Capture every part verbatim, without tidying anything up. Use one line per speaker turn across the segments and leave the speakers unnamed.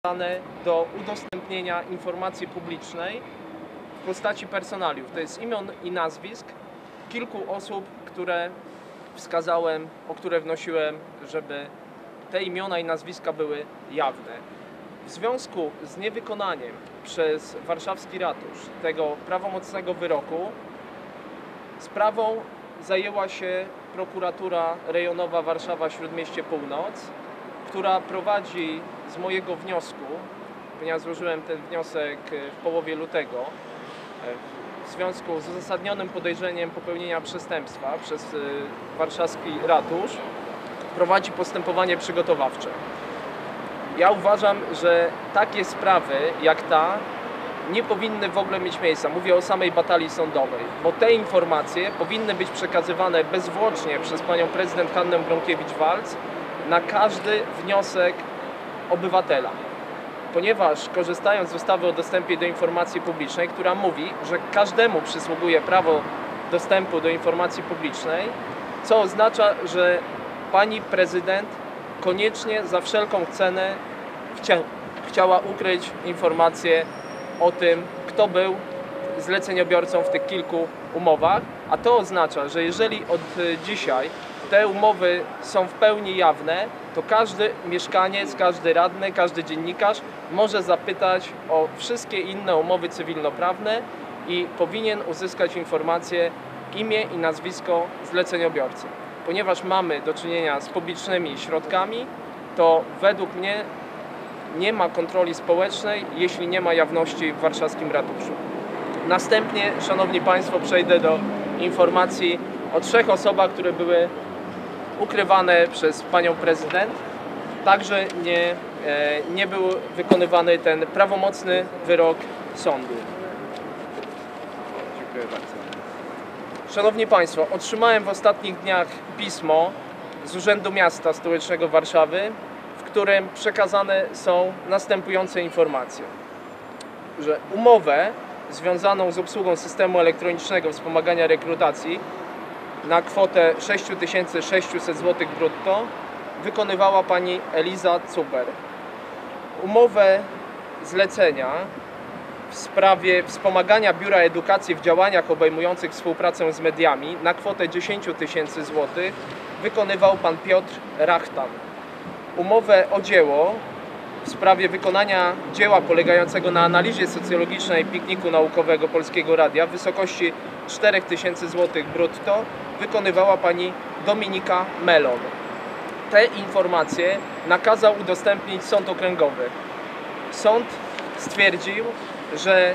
do udostępnienia informacji publicznej w postaci personaliów. To jest imion i nazwisk kilku osób, które wskazałem, o które wnosiłem, żeby te imiona i nazwiska były jawne. W związku z niewykonaniem przez warszawski ratusz tego prawomocnego wyroku sprawą zajęła się prokuratura rejonowa Warszawa-Śródmieście Północ, która prowadzi z mojego wniosku, ponieważ złożyłem ten wniosek w połowie lutego, w związku z uzasadnionym podejrzeniem popełnienia przestępstwa przez warszawski ratusz, prowadzi postępowanie przygotowawcze. Ja uważam, że takie sprawy jak ta nie powinny w ogóle mieć miejsca. Mówię o samej batalii sądowej, bo te informacje powinny być przekazywane bezzwłocznie przez panią prezydent Hannę Gronkiewicz-Waltz na każdy wniosek obywatela. Ponieważ korzystając z ustawy o dostępie do informacji publicznej, która mówi, że każdemu przysługuje prawo dostępu do informacji publicznej, co oznacza, że pani prezydent koniecznie za wszelką cenę chcia, chciała ukryć informacje o tym, kto był zleceniobiorcą w tych kilku umowach, a to oznacza, że jeżeli od dzisiaj te umowy są w pełni jawne, to każdy mieszkaniec, każdy radny, każdy dziennikarz może zapytać o wszystkie inne umowy cywilnoprawne i powinien uzyskać informację, imię i nazwisko zleceniobiorcy. Ponieważ mamy do czynienia z publicznymi środkami, to według mnie nie ma kontroli społecznej, jeśli nie ma jawności w warszawskim ratuszu. Następnie, szanowni państwo, przejdę do informacji o trzech osobach, które były ukrywane przez panią prezydent. Także nie, nie był wykonywany ten prawomocny wyrok sądu. Dziękuję bardzo. Szanowni państwo, otrzymałem w ostatnich dniach pismo z Urzędu Miasta Stołecznego Warszawy, w którym przekazane są następujące informacje, że umowę związaną z obsługą systemu elektronicznego wspomagania rekrutacji na kwotę sześć tysięcy sześćset złotych brutto wykonywała pani Eliza Cuber. Umowę zlecenia w sprawie wspomagania Biura Edukacji w działaniach obejmujących współpracę z mediami na kwotę dziesięć tysięcy złotych wykonywał pan Piotr Rachtan. Umowę o dzieło w sprawie wykonania dzieła polegającego na analizie socjologicznej pikniku naukowego Polskiego Radia w wysokości cztery tysiące złotych brutto wykonywała pani Dominika Melon. Te informacje nakazał udostępnić Sąd Okręgowy. Sąd stwierdził, że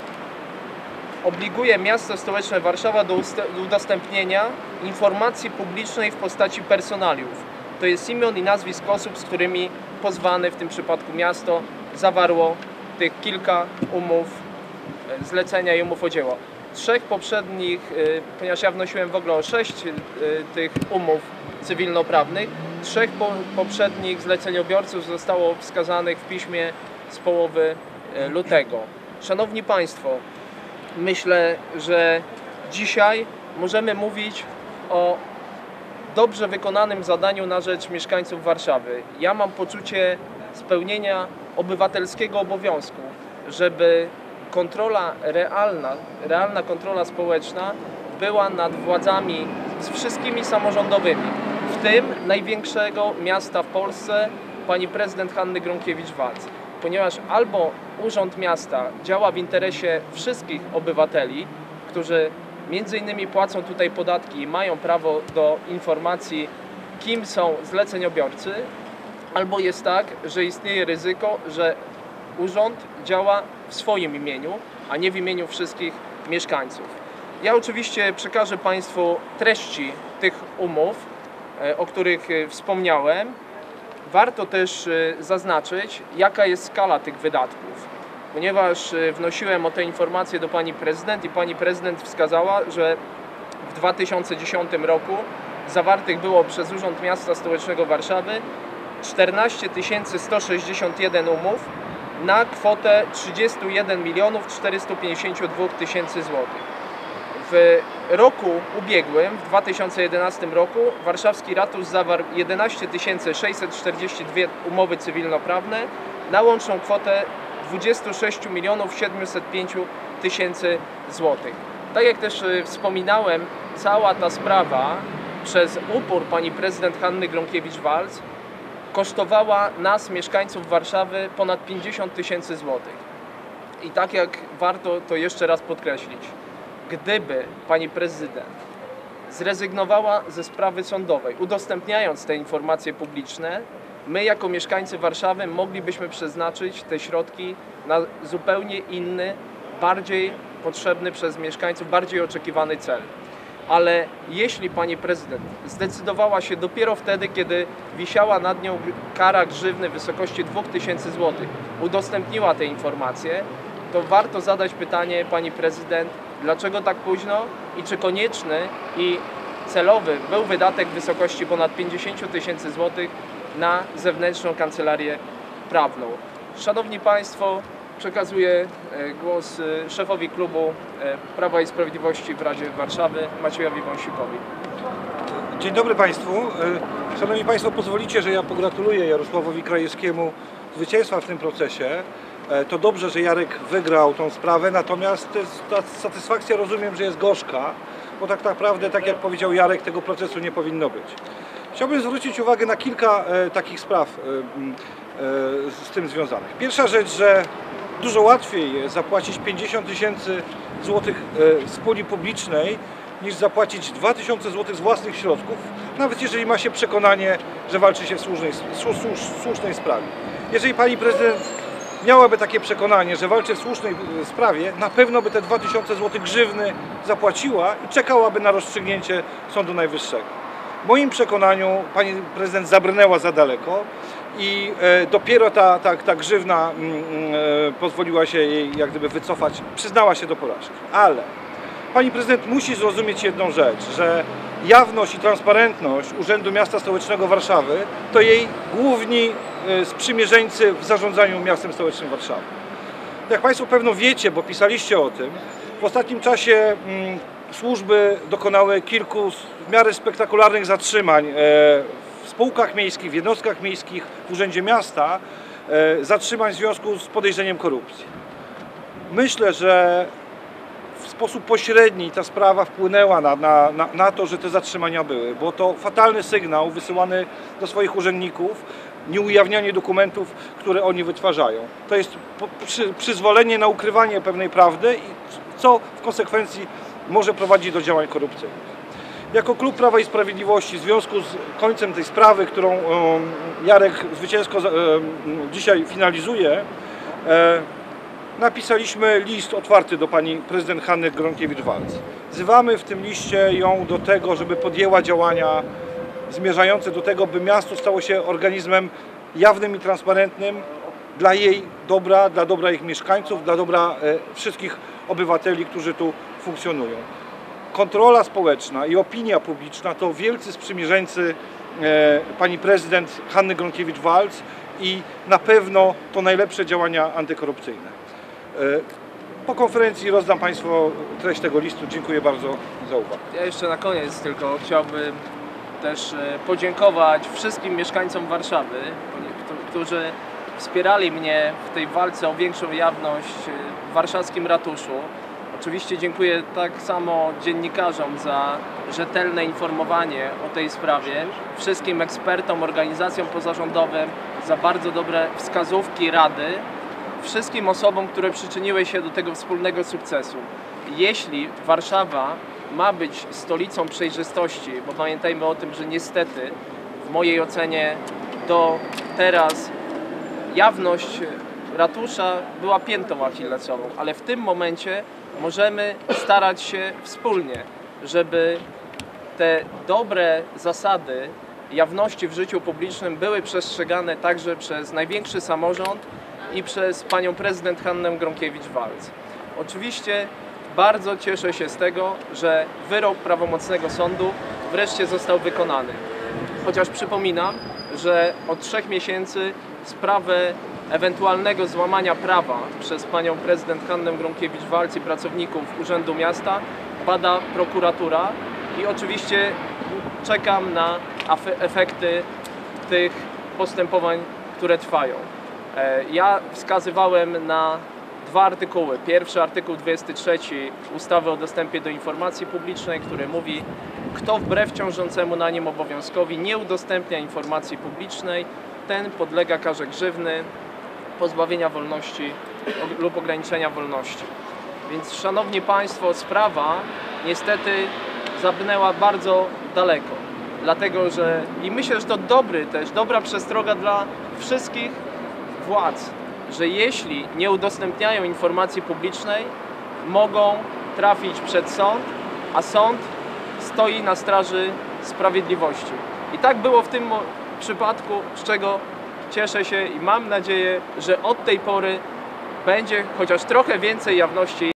obliguje miasto stołeczne Warszawa do udostępnienia informacji publicznej w postaci personaliów. To jest imion i nazwisk osób, z którymi pozwane, w tym przypadku miasto, zawarło tych kilka umów zlecenia i umów o dzieło. Trzech poprzednich, ponieważ ja wnosiłem w ogóle o sześć tych umów cywilnoprawnych, trzech poprzednich zleceniobiorców zostało wskazanych w piśmie z połowy lutego. Szanowni państwo, myślę, że dzisiaj możemy mówić o dobrze wykonanym zadaniu na rzecz mieszkańców Warszawy. Ja mam poczucie spełnienia obywatelskiego obowiązku, żeby kontrola realna, realna kontrola społeczna była nad władzami z wszystkimi samorządowymi, w tym największego miasta w Polsce, pani prezydent Hanny Gronkiewicz-Waltz. Ponieważ albo Urząd Miasta działa w interesie wszystkich obywateli, którzy między innymi płacą tutaj podatki i mają prawo do informacji, kim są zleceniobiorcy, albo jest tak, że istnieje ryzyko, że urząd działa w swoim imieniu, a nie w imieniu wszystkich mieszkańców. Ja oczywiście przekażę państwu treści tych umów, o których wspomniałem. Warto też zaznaczyć, jaka jest skala tych wydatków, ponieważ wnosiłem o te informacje do pani prezydent i pani prezydent wskazała, że w dwa tysiące dziesiątym roku zawartych było przez Urząd Miasta Stołecznego Warszawy czternaście tysięcy sto sześćdziesiąt jeden umów na kwotę trzydzieści jeden milionów czterysta pięćdziesiąt dwa tysiące złotych. W roku ubiegłym, w dwa tysiące jedenastym roku, warszawski ratusz zawarł jedenaście tysięcy sześćset czterdzieści dwie umowy cywilnoprawne na łączną kwotę dwudziestu sześciu milionów siedmiuset pięciu tysięcy złotych. Tak jak też wspominałem, cała ta sprawa przez upór pani prezydent Hanny Gronkiewicz-Waltz kosztowała nas, mieszkańców Warszawy, ponad pięćdziesiąt tysięcy złotych. I tak jak warto to jeszcze raz podkreślić, gdyby pani prezydent zrezygnowała ze sprawy sądowej, udostępniając te informacje publiczne, my jako mieszkańcy Warszawy moglibyśmy przeznaczyć te środki na zupełnie inny, bardziej potrzebny przez mieszkańców, bardziej oczekiwany cel. Ale jeśli pani prezydent zdecydowała się dopiero wtedy, kiedy wisiała nad nią kara grzywny w wysokości dwóch tysięcy złotych, udostępniła te informacje, to warto zadać pytanie pani prezydent, dlaczego tak późno i czy konieczny i celowy był wydatek w wysokości ponad pięćdziesięciu tysięcy złotych na zewnętrzną kancelarię prawną. Szanowni Państwo, przekazuję głos szefowi klubu Prawa i Sprawiedliwości w Radzie Warszawy, Maciejowi Wąsikowi.
Dzień dobry Państwu. Szanowni Państwo, pozwolicie, że ja pogratuluję Jarosławowi Krajewskiemu zwycięstwa w tym procesie. To dobrze, że Jarek wygrał tą sprawę, natomiast ta satysfakcja, rozumiem, że jest gorzka, bo tak naprawdę, tak jak powiedział Jarek, tego procesu nie powinno być. Chciałbym zwrócić uwagę na kilka e, takich spraw e, e, z tym związanych. Pierwsza rzecz, że dużo łatwiej jest zapłacić pięćdziesiąt tysięcy złotych e, z puli publicznej, niż zapłacić dwa tysiące złotych z własnych środków, nawet jeżeli ma się przekonanie, że walczy się w słusznej, słusz, słusz, słusznej sprawie. Jeżeli pani prezydent miałaby takie przekonanie, że walczy w słusznej sprawie, na pewno by te dwa tysiące złotych grzywny zapłaciła i czekałaby na rozstrzygnięcie Sądu Najwyższego. W moim przekonaniu pani prezydent zabrnęła za daleko i e, dopiero ta, ta, ta grzywna e, pozwoliła się jej jak gdyby wycofać, przyznała się do porażki. Ale pani prezydent musi zrozumieć jedną rzecz, że jawność i transparentność Urzędu Miasta Stołecznego Warszawy to jej główni e, sprzymierzeńcy w zarządzaniu miastem stołecznym Warszawy. Jak Państwo pewno wiecie, bo pisaliście o tym, w ostatnim czasie mm, służby dokonały kilku w miarę spektakularnych zatrzymań w spółkach miejskich, w jednostkach miejskich, w Urzędzie Miasta, zatrzymań w związku z podejrzeniem korupcji. Myślę, że w sposób pośredni ta sprawa wpłynęła na, na, na, na to, że te zatrzymania były, bo to fatalny sygnał wysyłany do swoich urzędników, nieujawnianie dokumentów, które oni wytwarzają. To jest przy, przyzwolenie na ukrywanie pewnej prawdy, co w konsekwencji może prowadzić do działań korupcyjnych. Jako klub Prawa i Sprawiedliwości w związku z końcem tej sprawy, którą Jarek zwycięsko dzisiaj finalizuje, napisaliśmy list otwarty do pani prezydent Hanny Gronkiewicz-Waltz. Wzywamy w tym liście ją do tego, żeby podjęła działania zmierzające do tego, by miasto stało się organizmem jawnym i transparentnym dla jej dobra, dla dobra ich mieszkańców, dla dobra wszystkich obywateli, którzy tu funkcjonują. Kontrola społeczna i opinia publiczna to wielcy sprzymierzeńcy e, pani prezydent Hanny Gronkiewicz-Waltz i na pewno to najlepsze działania antykorupcyjne. E, po konferencji rozdam Państwu treść tego listu. Dziękuję bardzo za uwagę.
Ja jeszcze na koniec tylko chciałbym też podziękować wszystkim mieszkańcom Warszawy, którzy wspierali mnie w tej walce o większą jawność w warszawskim ratuszu. Oczywiście dziękuję tak samo dziennikarzom za rzetelne informowanie o tej sprawie, wszystkim ekspertom, organizacjom pozarządowym za bardzo dobre wskazówki, rady, wszystkim osobom, które przyczyniły się do tego wspólnego sukcesu. Jeśli Warszawa ma być stolicą przejrzystości, bo pamiętajmy o tym, że niestety w mojej ocenie do teraz jawność ratusza była piętą achillesową, ale w tym momencie możemy starać się wspólnie, żeby te dobre zasady jawności w życiu publicznym były przestrzegane także przez największy samorząd i przez panią prezydent Hannę Gronkiewicz-Waltz. Oczywiście bardzo cieszę się z tego, że wyrok prawomocnego sądu wreszcie został wykonany. Chociaż przypominam, że od trzech miesięcy sprawę ewentualnego złamania prawa przez panią prezydent Hannę Gronkiewicz-Waltz i pracowników Urzędu Miasta bada prokuratura i oczywiście czekam na efekty tych postępowań, które trwają. E, Ja wskazywałem na dwa artykuły. Pierwszy artykuł dwudziesty trzeci ustawy o dostępie do informacji publicznej, który mówi, kto wbrew ciążącemu na nim obowiązkowi nie udostępnia informacji publicznej, ten podlega karze grzywny, pozbawienia wolności lub ograniczenia wolności. Więc, szanowni państwo, sprawa niestety zabrnęła bardzo daleko. Dlatego, że i myślę, że to dobry też, dobra przestroga dla wszystkich władz, że jeśli nie udostępniają informacji publicznej, mogą trafić przed sąd, a sąd stoi na straży sprawiedliwości. I tak było w tym przypadku, z czego cieszę się i mam nadzieję, że od tej pory będzie chociaż trochę więcej jawności